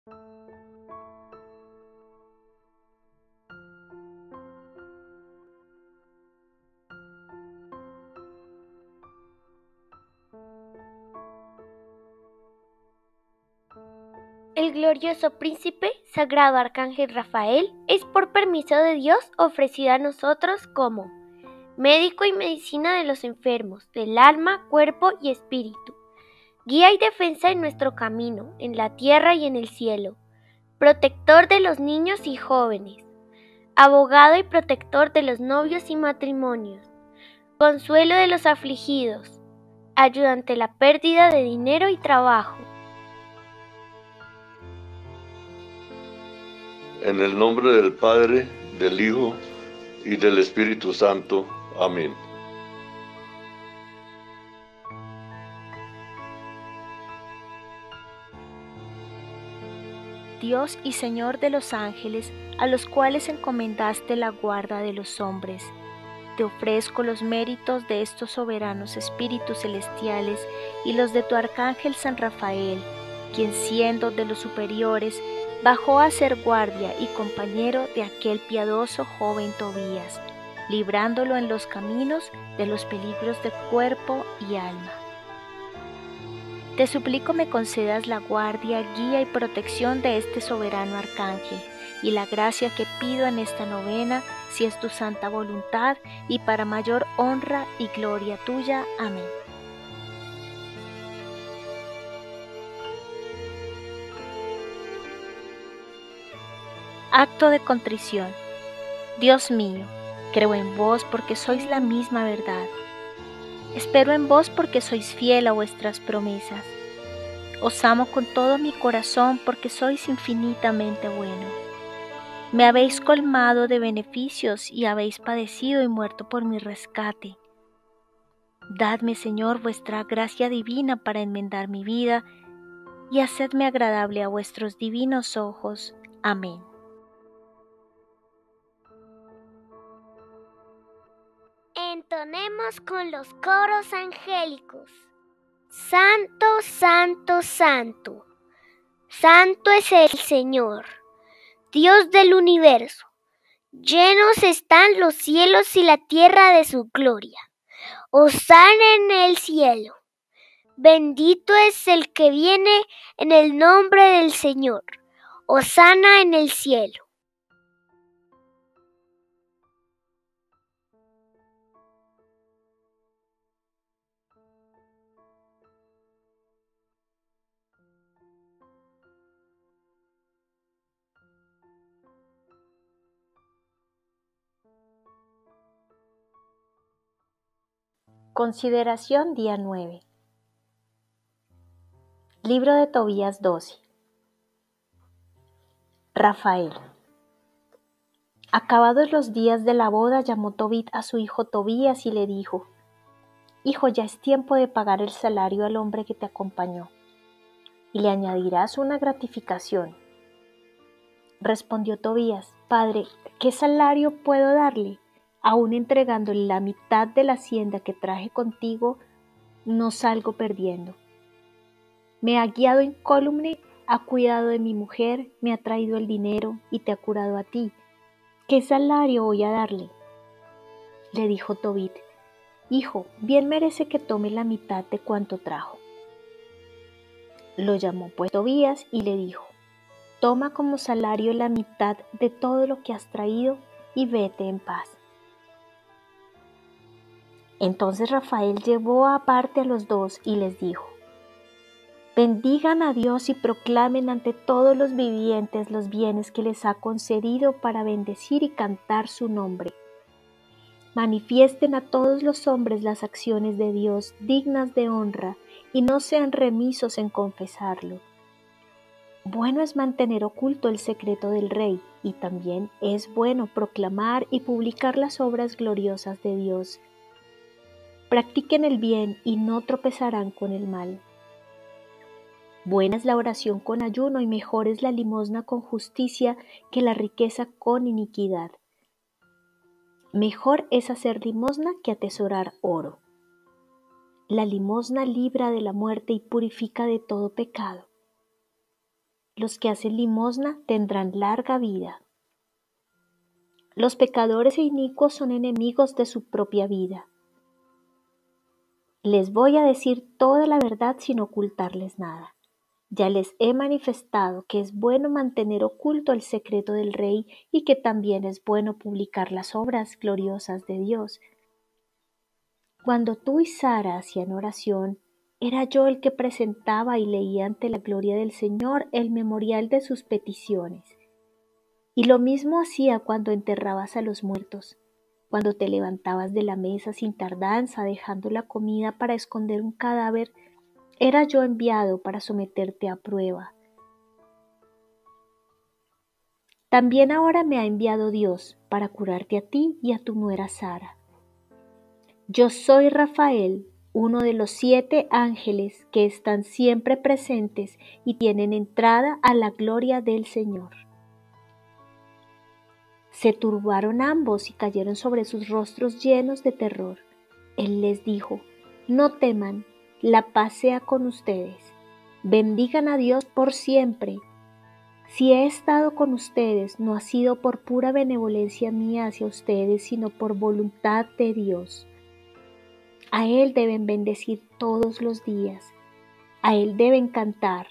El glorioso príncipe sagrado arcángel Rafael es por permiso de Dios ofrecido a nosotros como médico y medicina de los enfermos, del alma, cuerpo y espíritu, guía y defensa en nuestro camino, en la tierra y en el cielo, protector de los niños y jóvenes, abogado y protector de los novios y matrimonios, consuelo de los afligidos, ayuda ante la pérdida de dinero y trabajo. En el nombre del Padre, del Hijo y del Espíritu Santo. Amén. Dios y Señor de los ángeles, a los cuales encomendaste la guarda de los hombres, te ofrezco los méritos de estos soberanos espíritus celestiales y los de tu arcángel San Rafael, quien siendo de los superiores, bajó a ser guardia y compañero de aquel piadoso joven Tobías, librándolo en los caminos de los peligros de cuerpo y alma. Te suplico me concedas la guardia, guía y protección de este soberano arcángel, y la gracia que pido en esta novena, si es tu santa voluntad, y para mayor honra y gloria tuya. Amén. Acto de contrición. Dios mío, creo en vos porque sois la misma verdad. Espero en vos porque sois fiel a vuestras promesas. Os amo con todo mi corazón porque sois infinitamente bueno. Me habéis colmado de beneficios y habéis padecido y muerto por mi rescate. Dadme, Señor, vuestra gracia divina para enmendar mi vida y hacedme agradable a vuestros divinos ojos. Amén. Entonemos con los coros angélicos. Santo, santo, santo. Santo es el Señor, Dios del universo. Llenos están los cielos y la tierra de su gloria. Hosana en el cielo. Bendito es el que viene en el nombre del Señor. Hosana en el cielo. Consideración día 9. Libro de Tobías 12. Rafael. Acabados los días de la boda, llamó Tobit a su hijo Tobías y le dijo: Hijo, ya es tiempo de pagar el salario al hombre que te acompañó, y le añadirás una gratificación. Respondió Tobías: Padre, ¿qué salario puedo darle? Aún entregándole la mitad de la hacienda que traje contigo, no salgo perdiendo. Me ha guiado incólume, ha cuidado de mi mujer, me ha traído el dinero y te ha curado a ti. ¿Qué salario voy a darle? Le dijo Tobit: Hijo, bien merece que tome la mitad de cuanto trajo. Lo llamó pues Tobías y le dijo: Toma como salario la mitad de todo lo que has traído y vete en paz. Entonces Rafael llevó aparte a los dos y les dijo: Bendigan a Dios y proclamen ante todos los vivientes los bienes que les ha concedido para bendecir y cantar su nombre. Manifiesten a todos los hombres las acciones de Dios dignas de honra y no sean remisos en confesarlo. Bueno es mantener oculto el secreto del Rey, y también es bueno proclamar y publicar las obras gloriosas de Dios. Practiquen el bien y no tropezarán con el mal. Buena es la oración con ayuno y mejor es la limosna con justicia que la riqueza con iniquidad. Mejor es hacer limosna que atesorar oro. La limosna libra de la muerte y purifica de todo pecado. Los que hacen limosna tendrán larga vida. Los pecadores e inicuos son enemigos de su propia vida. Les voy a decir toda la verdad sin ocultarles nada. Ya les he manifestado que es bueno mantener oculto el secreto del Rey y que también es bueno publicar las obras gloriosas de Dios. Cuando tú y Sara hacían oración, era yo el que presentaba y leía ante la gloria del Señor el memorial de sus peticiones. Y lo mismo hacía cuando enterrabas a los muertos, cuando te levantabas de la mesa sin tardanza dejando la comida para esconder un cadáver. Era yo enviado para someterte a prueba. También ahora me ha enviado Dios para curarte a ti y a tu nuera Sara. Yo soy Rafael, uno de los 7 ángeles que están siempre presentes y tienen entrada a la gloria del Señor. Se turbaron ambos y cayeron sobre sus rostros llenos de terror. Él les dijo: no teman, la paz sea con ustedes. Bendigan a Dios por siempre. Si he estado con ustedes, no ha sido por pura benevolencia mía hacia ustedes, sino por voluntad de Dios. A Él deben bendecir todos los días. A Él deben cantar.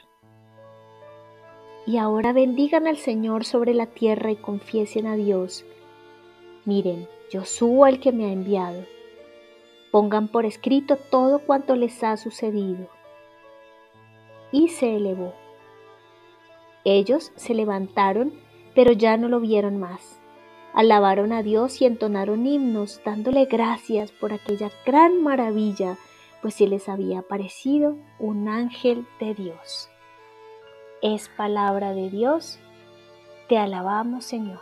Y ahora bendigan al Señor sobre la tierra y confiesen a Dios. Miren, yo subo al que me ha enviado. Pongan por escrito todo cuanto les ha sucedido. Y se elevó. Ellos se levantaron, pero ya no lo vieron más. Alabaron a Dios y entonaron himnos, dándole gracias por aquella gran maravilla, pues se les había aparecido un ángel de Dios. Es palabra de Dios. Te alabamos, Señor.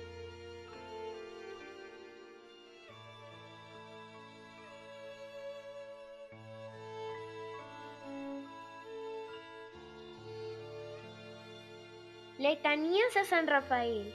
Letanías a San Rafael.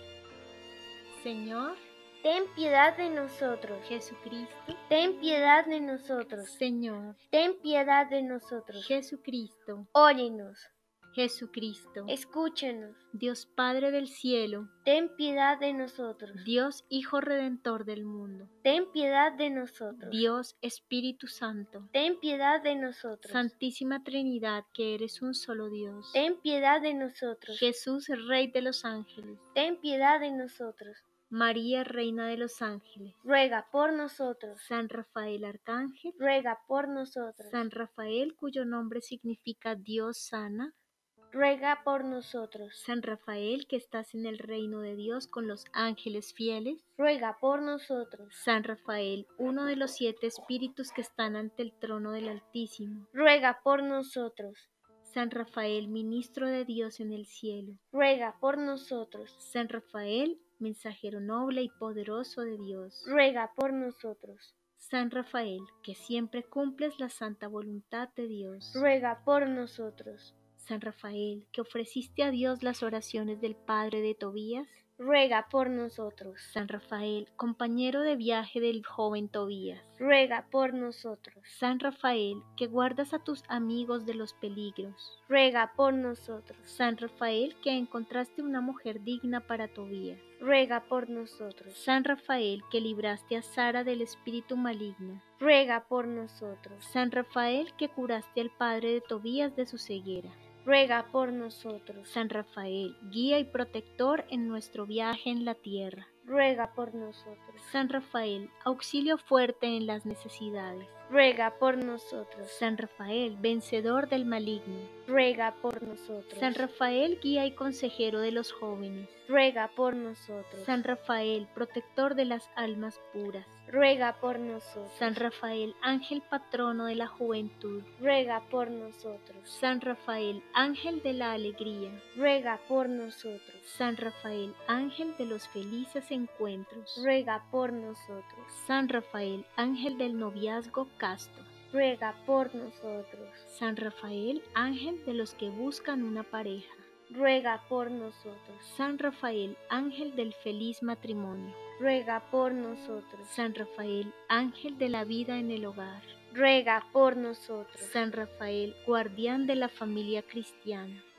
Señor, ten piedad de nosotros. Jesucristo, Ten piedad de nosotros. Señor, Ten piedad de nosotros. Jesucristo, Óyenos, Jesucristo, escúchenos. Dios Padre del cielo, Ten piedad de nosotros. Dios Hijo Redentor del mundo, Ten piedad de nosotros. Dios Espíritu Santo, Ten piedad de nosotros. Santísima Trinidad, que eres un solo Dios, Ten piedad de nosotros. Jesús, Rey de los ángeles, Ten piedad de nosotros. María, Reina de los ángeles, Ruega por nosotros. San Rafael Arcángel, Ruega por nosotros. San Rafael, cuyo nombre significa Dios sana, Ruega por nosotros. San Rafael, que estás en el reino de Dios con los ángeles fieles, Ruega por nosotros. San Rafael, uno de los 7 espíritus que están ante el trono del Altísimo, Ruega por nosotros. San Rafael, ministro de Dios en el cielo, Ruega por nosotros. San Rafael, mensajero noble y poderoso de Dios, Ruega por nosotros. San Rafael, que siempre cumples la santa voluntad de Dios, Ruega por nosotros. San Rafael, que ofreciste a Dios las oraciones del padre de Tobías, Ruega por nosotros. San Rafael, compañero de viaje del joven Tobías, Ruega por nosotros. San Rafael, que guardas a tus amigos de los peligros, Ruega por nosotros. San Rafael, que encontraste una mujer digna para Tobías, Ruega por nosotros. San Rafael, que libraste a Sara del espíritu maligno, Ruega por nosotros. San Rafael, que curaste al padre de Tobías de su ceguera, Ruega por nosotros. San Rafael, guía y protector en nuestro viaje en la tierra, Ruega por nosotros. San Rafael, auxilio fuerte en las necesidades, Ruega por nosotros. San Rafael, vencedor del maligno, Ruega por nosotros. San Rafael, guía y consejero de los jóvenes, Ruega por nosotros. San Rafael, protector de las almas puras, Ruega por nosotros. San Rafael, ángel patrono de la juventud, Ruega por nosotros. San Rafael, ángel de la alegría, Ruega por nosotros. San Rafael, ángel de los felices encuentros, Ruega por nosotros. San Rafael, ángel del noviazgo casto, Ruega por nosotros. San Rafael, ángel de los que buscan una pareja, Ruega por nosotros. San Rafael, ángel del feliz matrimonio, Ruega por nosotros. San Rafael, ángel de la vida en el hogar, Ruega por nosotros. San Rafael, guardián de la familia cristiana,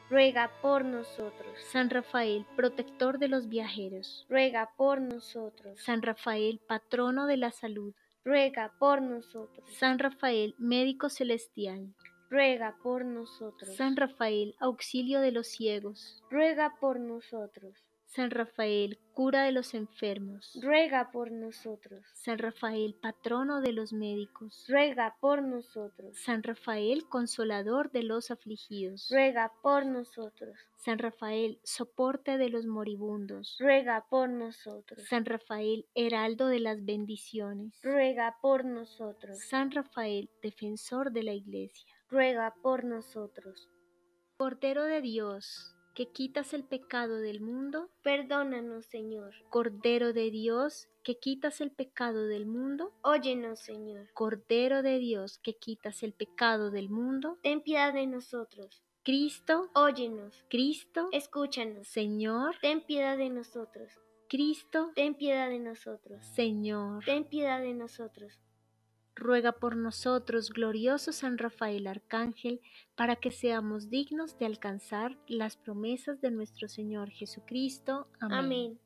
ruega por nosotros. San Rafael, protector de los viajeros. Ruega por nosotros. San Rafael, patrono de la salud. Ruega por nosotros. San Rafael, médico celestial. Ruega por nosotros. San Rafael, auxilio de los ciegos. Ruega por nosotros. San Rafael, cura de los enfermos. Ruega por nosotros. San Rafael, patrono de los médicos. Ruega por nosotros. San Rafael, consolador de los afligidos. Ruega por nosotros. San Rafael, soporte de los moribundos. Ruega por nosotros. San Rafael, heraldo de las bendiciones. Ruega por nosotros. San Rafael, defensor de la Iglesia. Ruega por nosotros. Cordero de Dios, que quitas el pecado del mundo, perdónanos, Señor. Cordero de Dios, que quitas el pecado del mundo, óyenos, Señor. Cordero de Dios, que quitas el pecado del mundo, ten piedad de nosotros. Cristo, óyenos. Cristo, escúchanos. Señor, ten piedad de nosotros. Cristo, ten piedad de nosotros. Señor, ten piedad de nosotros. Ruega por nosotros, glorioso San Rafael Arcángel, para que seamos dignos de alcanzar las promesas de nuestro Señor Jesucristo. Amén. Amén.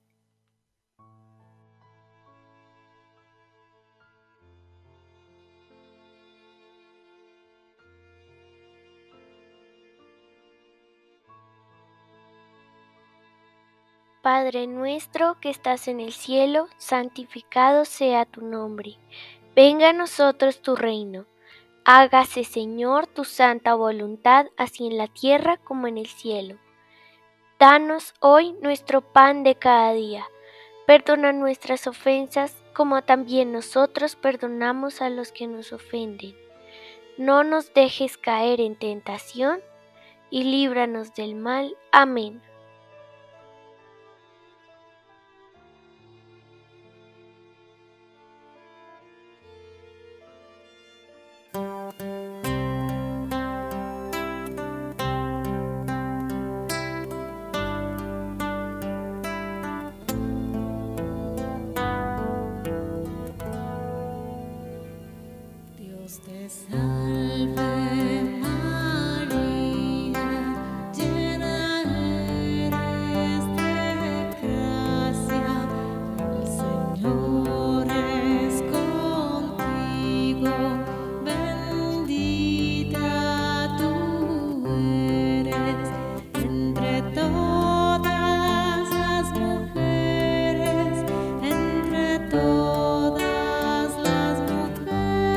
Padre nuestro que estás en el cielo, santificado sea tu nombre. Venga a nosotros tu reino. Hágase, Señor, tu santa voluntad, así en la tierra como en el cielo. Danos hoy nuestro pan de cada día. Perdona nuestras ofensas, como también nosotros perdonamos a los que nos ofenden. No nos dejes caer en tentación, y líbranos del mal. Amén. Te salve María, llena eres de gracia, el Señor es contigo, bendita tú eres entre todas las mujeres, entre todas las mujeres.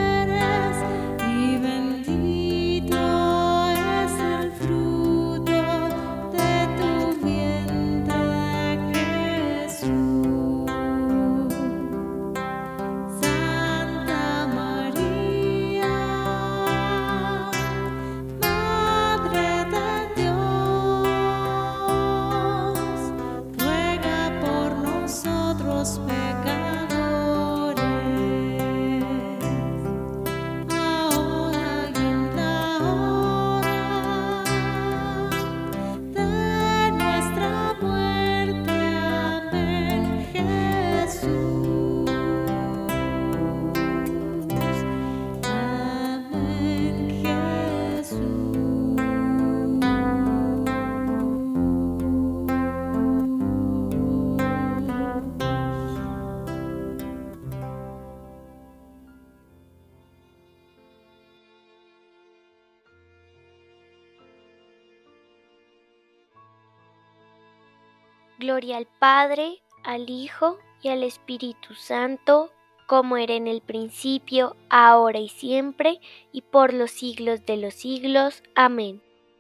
Y bendito es el fruto de tu vientre, Jesús. Santa María, Madre de Dios, ruega por nosotros pecadores, ahora y en la hora de nuestra muerte. Amén, Jesús. Amén, Jesús. Gloria al Padre, al Hijo y al Espíritu Santo, como era en el principio, ahora y siempre, y por los siglos de los siglos. Amén.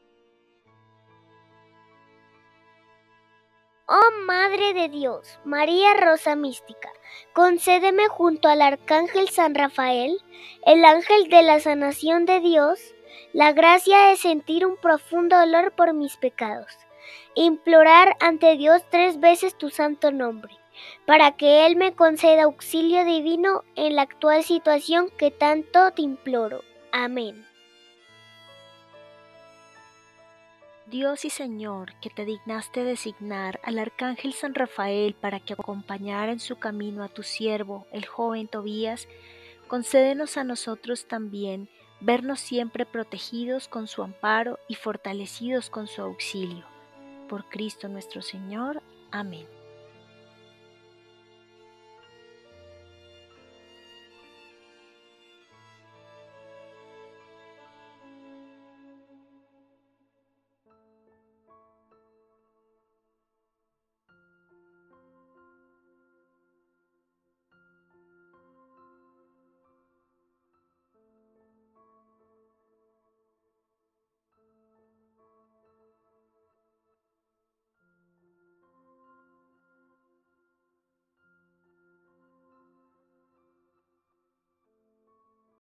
Oh Madre de Dios, María Rosa Mística, concédeme junto al Arcángel San Rafael, el ángel de la sanación de Dios, la gracia de sentir un profundo dolor por mis pecados, e implorar ante Dios 3 veces tu santo nombre, para que Él me conceda auxilio divino en la actual situación que tanto te imploro. Amén. Dios y Señor, que te dignaste designar al Arcángel San Rafael para que acompañara en su camino a tu siervo, el joven Tobías, concédenos a nosotros también, vernos siempre protegidos con su amparo y fortalecidos con su auxilio. Por Cristo nuestro Señor. Amén.